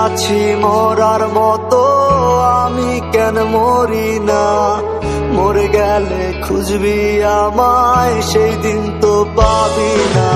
আছি মরার মতো, আমি কেন মরি না? মরে গেলে খুঁজবি আমায়, সেই দিন তো পাবি না।